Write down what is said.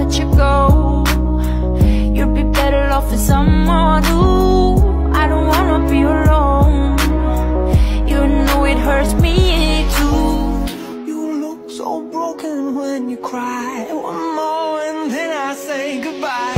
let you go. You'd be better off with someone new. I don't wanna be alone. You know it hurts me too. You look so broken when you cry. One more and then I say goodbye.